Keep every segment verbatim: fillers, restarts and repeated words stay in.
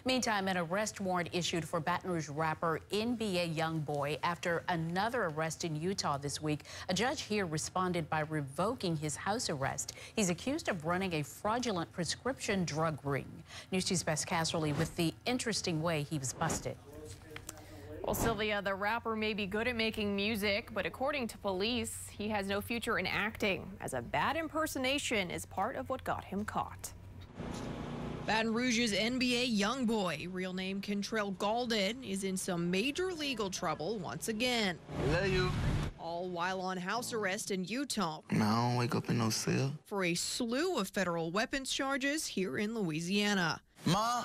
Meantime, an arrest warrant issued for Baton Rouge rapper N B A Youngboy after another arrest in Utah this week. A judge here responded by revoking his house arrest. He's accused of running a fraudulent prescription drug ring. News two's Bess Casserly with the interesting way he was busted. Well, Sylvia, the rapper may be good at making music, but according to police, he has no future in acting, as a bad impersonation is part of what got him caught. Baton Rouge's N B A Youngboy, real name Kentrell Gaulden, is in some major legal trouble once again. Is that you? All while on house arrest in Utah. No, I don't wake up in no cell. For a slew of federal weapons charges here in Louisiana. Ma,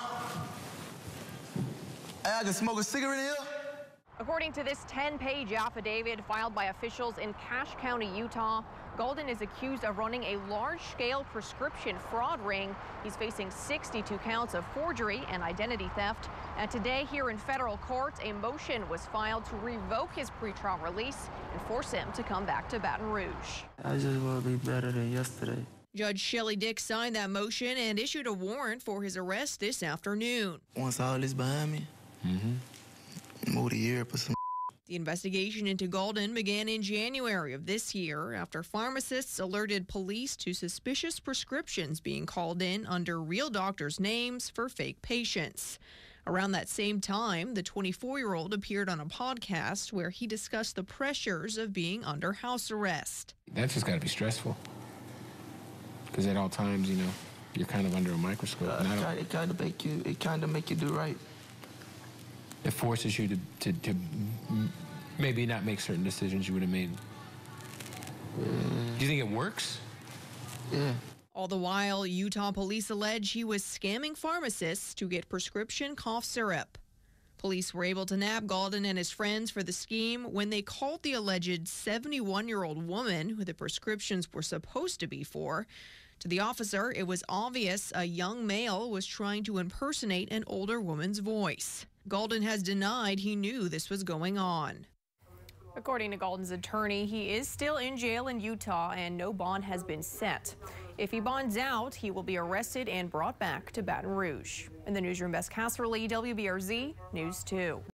hey, I can smoke a cigarette here? According to this ten-page affidavit filed by officials in Cache County, Utah, Gaulden is accused of running a large-scale prescription fraud ring. He's facing sixty-two counts of forgery and identity theft. And today, here in federal court, a motion was filed to revoke his pretrial release and force him to come back to Baton Rouge. I just want to be better than yesterday. Judge Shelley Dick signed that motion and issued a warrant for his arrest this afternoon. Once all this behind me, mm-hmm. move to Europe or some. The investigation into Gaulden began in January of this year after pharmacists alerted police to suspicious prescriptions being called in under real doctors' names for fake patients. Around that same time, the twenty-four-year-old appeared on a podcast where he discussed the pressures of being under house arrest. That's just got to be stressful, because at all times, you know, you're kind of under a microscope. Uh, it, kind, it kind of make you, it kind of make you do right. It forces you to, to, to maybe not make certain decisions you would have made. Yeah. Do you think it works? Yeah. All the while, Utah police allege he was scamming pharmacists to get prescription cough syrup. Police were able to nab Gaulden and his friends for the scheme when they called the alleged seventy-one-year-old woman who the prescriptions were supposed to be for. To the officer, it was obvious a young male was trying to impersonate an older woman's voice. Gaulden has denied he knew this was going on. According to Gaulden's attorney, he is still in jail in Utah and no bond has been set. If he bonds out, he will be arrested and brought back to Baton Rouge. In the newsroom, Bess Casserly, W B R Z News two.